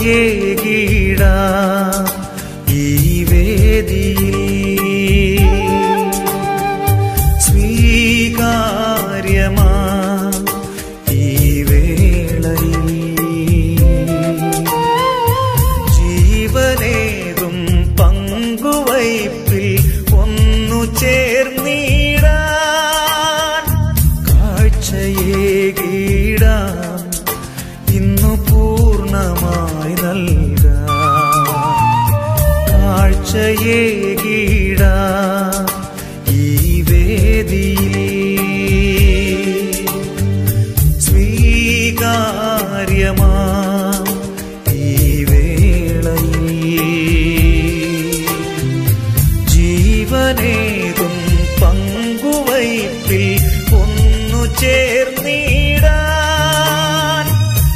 കാഴ്ചയേകിടാം ഈ വേദിയിൽ സ്വീകാര്യമാം ഈ വേളയിൽ ജീവനേകും പങ്കുവയ്പിൽ ഒന്നു ചേർന്നിടാൻ കാഴ്ചയേകിടാം ഇന്നു പൂർണ്ണമായി നൽകാം കാഴ്ചയേകിടാം ഈ വേദിയിൽ സ്വീകാര്യമാം ഈ വേളയിൽ ജീവനേകും പങ്കുവയ്പിൽ ഒന്നു ചേർന്നിടാൻ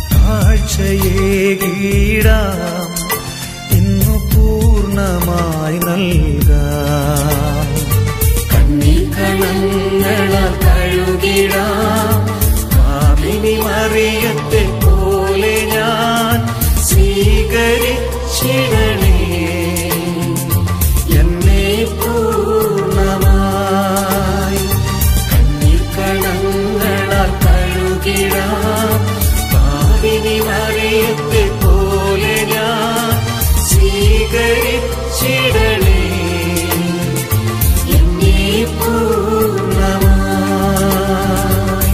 കാഴ്ചയേകിടാം ഇന്നു പൂർണ്ണമായി നൽകാം കണ്ണീർക്കണങ്ങളാൽ കഴുകിടാം പാപിനി മറിയത്തെ പോലെ ഞാൻ സ്വീകരിച്ചിടണേ എന്നെ പൂർണ്ണമായി കണ്ണീർക്കണങ്ങളാൽ കഴുകിടാം പാപിനി മറിയത്തെ പോലെ ഞാൻ സ്വീകരിച്ചിടണേ എന്നെ പൂർണ്ണമായി.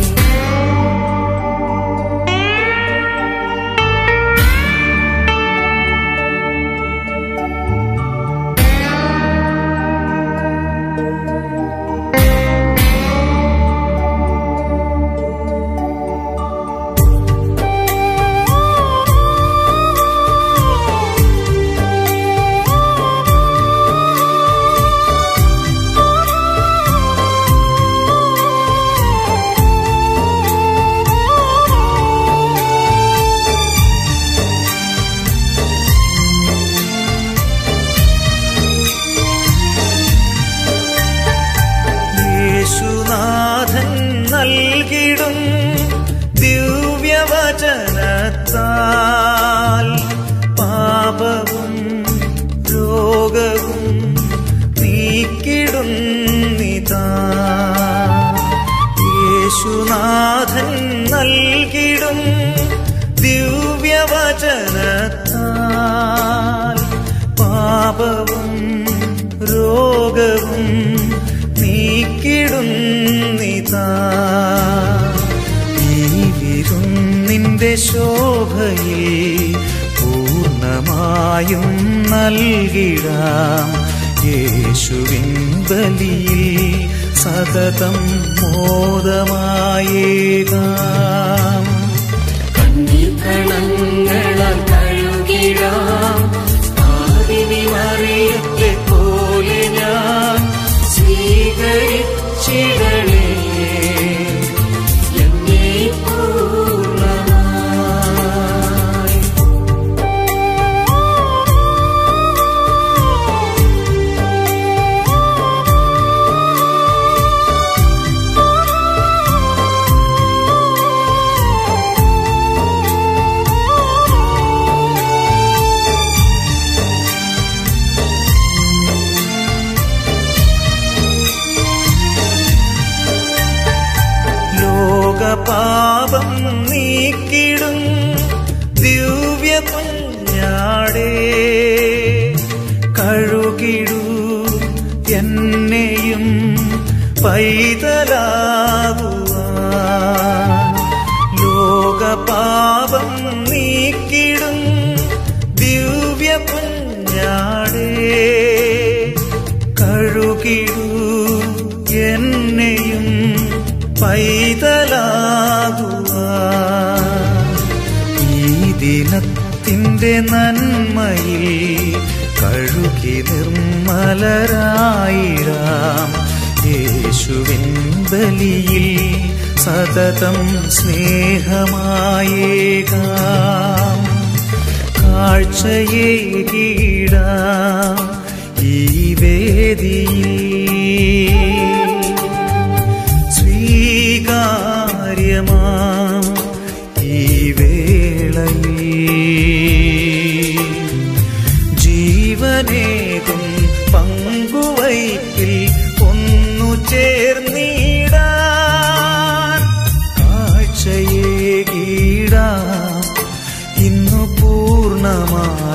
യേശുനാഥൻ നൽകിടും ദിവ്യവചനത്താൽ പാപവും രോഗവും നീക്കിടുന്നിതാ യേശുനാഥൻ നൽകിടും ദിവ്യവചനത്താൽ പാപവും രോഗവും നീക്കിടുന്നിതാ ഈ വിരുന്നിന്റെ ശോഭയിൽ പൂർണ്ണമായും നൽകിടാം യേശുവിൻ ബലിയിൽ സതതം മോദമായേകാം കണ്ണീർക്കണങ്ങളാൽ കഴുകിടാം പാപിനി മറിയത്തെ പോലെ ഞാൻ സ്വീകരിച്ചിടണേ എന്നെ പൂർണ്ണമായി. ലോകപാപം നീക്കിടും ദിവ്യ കുഞ്ഞാടേ കഴുകിടൂ എന്നെയും പൈതലാകുവാൻ ലോകപാപം നീക്കിടും ദിവ്യ കുഞ്ഞാടേ കഴുകിടൂ എന്നെയും പൈതലാകുവാൻ ഈ ദിനത്തിൻ്റെ നന്മയിൽ കഴുകി നിർമ്മലരായിടാം യേശുവിൻ ബലിയിൽ സതതം സ്നേഹമായേകാം കാഴ്ചയേകിടാം ഈ വേദിയിൽ സ്വീകാര്യ 月嘛， ഈ വേളയിൽ ജീവനേകും പങ്കുവയ്പിൽ ഒന്നു ചേർന്നിടാൻ കാഴ്ചയേകിടാം ഇന്നു പൂർണ്ണമായി നൽകാം കാഴ്ചയേകിടാം ഇന്നു പൂർണ്ണമായി. കണ്ണീർക്കണങ്ങളാൽ കഴുകിടാം പാപിനി മറിയത്തെ പോലെ ഞാൻ സ്വീകരിച്ചിടണേ എന്നെ പൂർണ്ണമായി.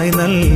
നൽകി